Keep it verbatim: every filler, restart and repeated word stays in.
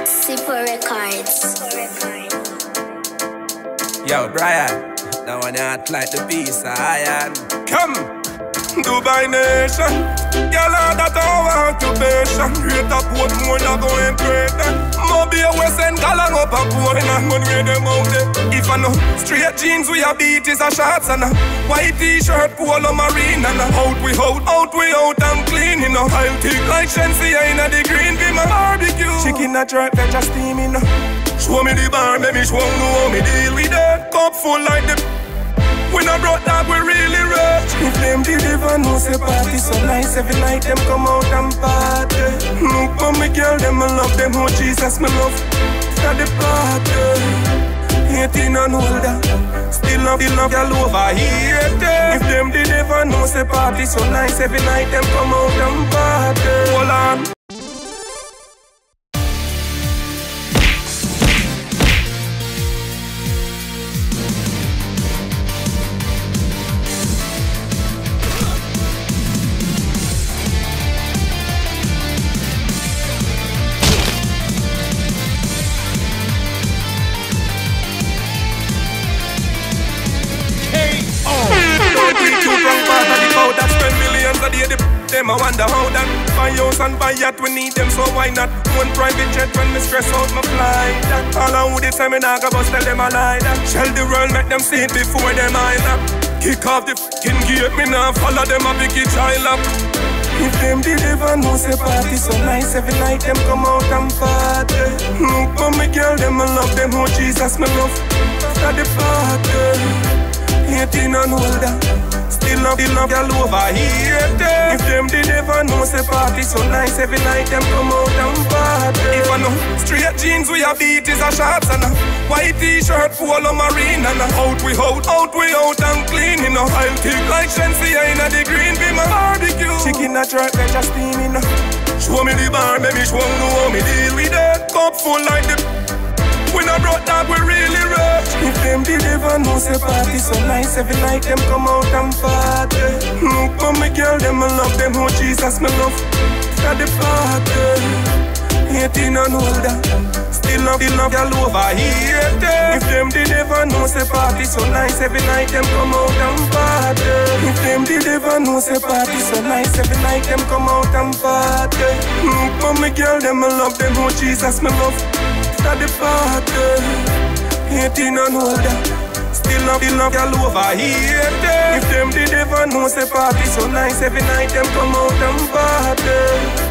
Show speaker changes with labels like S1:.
S1: Super Records.
S2: Yo, Brian, now I act like the piece of iron. Come, Dubai nation. Girl, all that our occupation. Rate up what more than going greater. Mobile West End, galang up a point and when we them out there. If I know straight jeans we a beat is a shots and a white t-shirt, polo marine and a out we out, out we out and clean, you know. I'll take like Shensi in the green be my barbecue. Chicken a jerk, that just steaming. Show me the bar, baby, show me how me deal with that. Cup full like the we no brought that, we really rush. If them did ever know say party so nice, every night them come out and party. Look for me girl, them I love them, oh Jesus, me love at the party. eighteen and older, still love the love girl over here. If them did ever know say party so nice, every night them come out and party. Hold on. That spend millions a day, them I wonder how that. Buy house and buy yacht, we need them, so why not? One private jet when me stress out my flight. All I would say me nah go bust, tell them I lie that. Shell the world, make them see it before them eye up. Kick off the f***ing gate, me nah follow them a big child up. If them did ever know say party so nice, every night them come out and party. Look for me girl, them I love them, oh Jesus, me love at the party. eighteen and older, still love the love girl over here. If them did ever know say party so nice, every night them come out and party. If I know straight jeans we a beat is a shots and a white t-shirt, polo marine and a out we out, out we out and clean, you know. I'll take like Shensi in the green be my barbecue. Chicken a jerk, they just steaming. Show me the bar, baby, show me how me deal with that. Cup full like the we no brought that, we really rush. If them did ever know say party so nice, every night them come out and party. Look for me girl, them I love them, oh Jesus, me love at the party. eighteen and older, still love the love girl over here. If them did ever know say party so nice, every night them come out and party. If them did ever know say party so nice, every night them come out and party. Look for me girl, them I love them, oh Jesus, me love at the party. eighteen and older, still love the love girl over here. If them did ever know say party so nice, every night them come out and party.